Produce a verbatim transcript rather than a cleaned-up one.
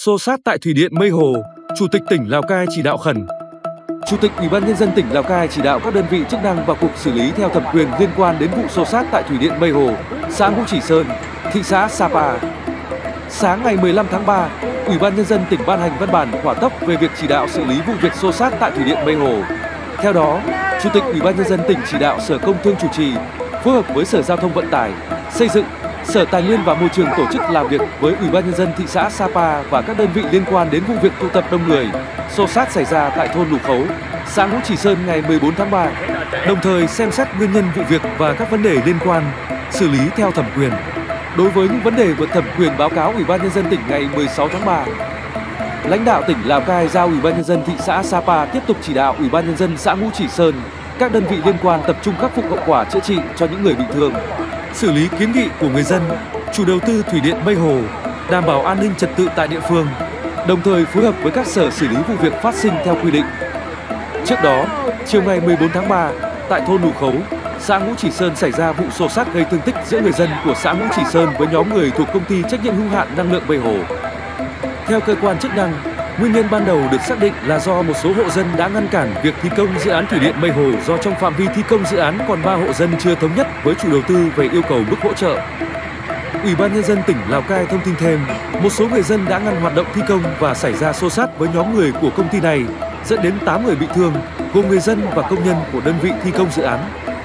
Xô xát tại thủy điện Mây Hồ, Chủ tịch tỉnh Lào Cai chỉ đạo khẩn. Chủ tịch Ủy ban Nhân dân tỉnh Lào Cai chỉ đạo các đơn vị chức năng vào cuộc xử lý theo thẩm quyền liên quan đến vụ xô xát tại thủy điện Mây Hồ, xã Ngũ Chỉ Sơn, thị xã Sapa. Sáng ngày mười lăm tháng ba, Ủy ban Nhân dân tỉnh ban hành văn bản hỏa tốc về việc chỉ đạo xử lý vụ việc xô xát tại thủy điện Mây Hồ. Theo đó, Chủ tịch Ủy ban Nhân dân tỉnh chỉ đạo Sở Công Thương chủ trì, phối hợp với Sở Giao thông Vận tải, Xây dựng, Sở Tài nguyên và Môi trường tổ chức làm việc với Ủy ban Nhân dân thị xã Sapa và các đơn vị liên quan đến vụ việc tụ tập đông người, xô xát xảy ra tại thôn Lù Khấu, xã Ngũ Chỉ Sơn ngày mười bốn tháng ba, đồng thời xem xét nguyên nhân vụ việc và các vấn đề liên quan, xử lý theo thẩm quyền. Đối với những vấn đề vượt thẩm quyền báo cáo Ủy ban Nhân dân tỉnh ngày mười sáu tháng ba, lãnh đạo tỉnh Lào Cai giao Ủy ban Nhân dân thị xã Sapa tiếp tục chỉ đạo Ủy ban Nhân dân xã Ngũ Chỉ Sơn, các đơn vị liên quan tập trung khắc phục hậu quả chữa trị cho những người bị thương, xử lý kiến nghị của người dân, chủ đầu tư thủy điện Mây Hồ, đảm bảo an ninh trật tự tại địa phương, đồng thời phối hợp với các sở xử lý vụ việc phát sinh theo quy định. Trước đó, chiều ngày mười bốn tháng ba, tại thôn Lù Khấu, xã Ngũ Chỉ Sơn xảy ra vụ xô xát gây thương tích giữa người dân của xã Ngũ Chỉ Sơn với nhóm người thuộc công ty trách nhiệm hữu hạn năng lượng Mây Hồ. Theo cơ quan chức năng, nguyên nhân ban đầu được xác định là do một số hộ dân đã ngăn cản việc thi công dự án thủy điện Mây Hồ do trong phạm vi thi công dự án còn ba hộ dân chưa thống nhất với chủ đầu tư về yêu cầu mức hỗ trợ. Ủy ban Nhân dân tỉnh Lào Cai thông tin thêm, một số người dân đã ngăn hoạt động thi công và xảy ra xô xát với nhóm người của công ty này, dẫn đến tám người bị thương, gồm người dân và công nhân của đơn vị thi công dự án.